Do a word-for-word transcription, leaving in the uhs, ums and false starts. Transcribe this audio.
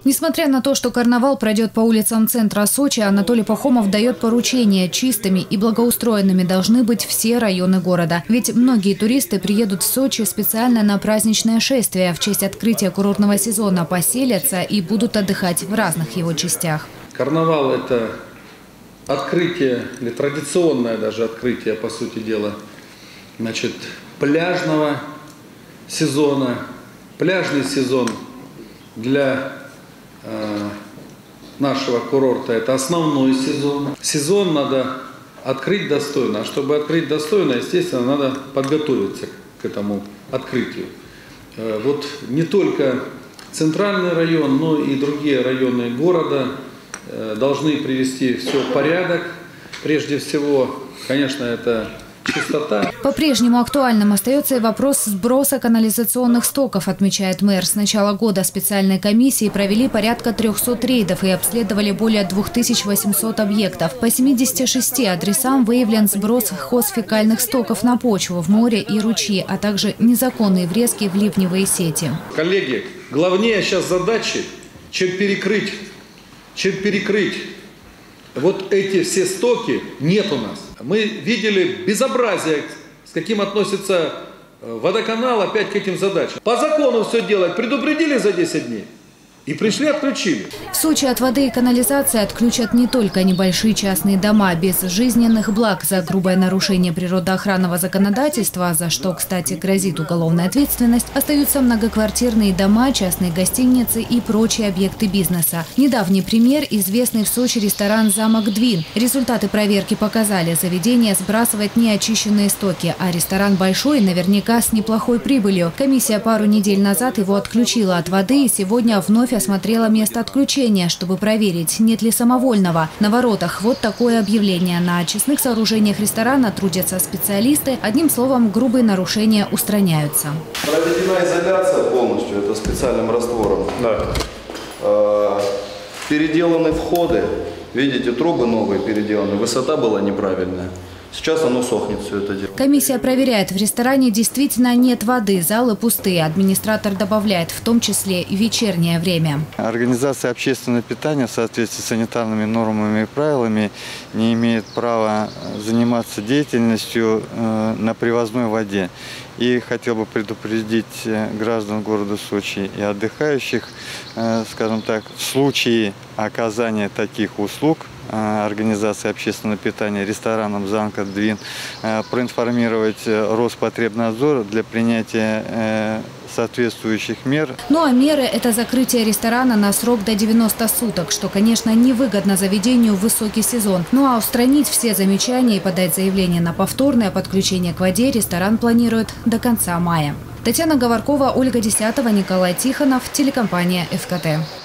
Несмотря на то, что карнавал пройдет по улицам центра Сочи, Анатолий Пахомов дает поручение: чистыми и благоустроенными должны быть все районы города. Ведь многие туристы приедут в Сочи специально на праздничное шествие в честь открытия курортного сезона, поселятся и будут отдыхать в разных его частях. Карнавал – это открытие, или традиционное даже открытие, по сути дела, значит, пляжного сезона. Пляжный сезон для э, нашего курорта – это основной сезон. Сезон надо открыть достойно, а чтобы открыть достойно, естественно, надо подготовиться к этому открытию. Э, вот не только центральный район, но и другие районы города э, должны привести все в порядок. Прежде всего, конечно, это чистота. По-прежнему актуальным остается и вопрос сброса канализационных стоков, отмечает мэр. С начала года специальные комиссии провели порядка трёхсот рейдов и обследовали более двух тысяч восьмисот объектов. По семидесяти шести адресам выявлен сброс хозфекальных стоков на почву, в море и ручьи, а также незаконные врезки в ливневые сети. Коллеги, главнее сейчас задачи, чем перекрыть, чем перекрыть вот эти все стоки, нет у нас. Мы видели безобразие, с каким относится водоканал опять к этим задачам. По закону все делать, предупредили за десять дней. И пришли, отключили. В Сочи от воды и канализации отключат не только небольшие частные дома. Без жизненных благ за грубое нарушение природоохранного законодательства, за что, кстати, грозит уголовная ответственность, остаются многоквартирные дома, частные гостиницы и прочие объекты бизнеса. Недавний пример – известный в Сочи ресторан «Замок Двин». Результаты проверки показали, заведение сбрасывает неочищенные стоки, а ресторан большой, наверняка с неплохой прибылью. Комиссия пару недель назад его отключила от воды и сегодня вновь осмотрела место отключения, чтобы проверить, нет ли самовольного. На воротах вот такое объявление. На очистных сооружениях ресторана трудятся специалисты. Одним словом, грубые нарушения устраняются. Проведена изоляция полностью, это специальным раствором. Да. Э-э- переделаны входы. Видите, трубы новые переделаны. Высота была неправильная. Сейчас оно сохнет, все это дело. Комиссия проверяет, в ресторане действительно нет воды, залы пустые. Администратор добавляет, в том числе и вечернее время. Организация общественного питания в соответствии с санитарными нормами и правилами не имеет права заниматься деятельностью э, на привозной воде. И хотел бы предупредить граждан города Сочи и отдыхающих, э, скажем так, в случае оказания таких услуг организации общественного питания ресторанам «Замка Двин» проинформировать Роспотребнадзор для принятия соответствующих мер. Ну а меры – это закрытие ресторана на срок до девяноста суток, что, конечно, невыгодно заведению в высокий сезон. Ну а устранить все замечания и подать заявление на повторное подключение к воде ресторан планирует до конца мая. Татьяна Говоркова, Ольга Десятова, Николай Тихонов, телекомпания «ФКТ».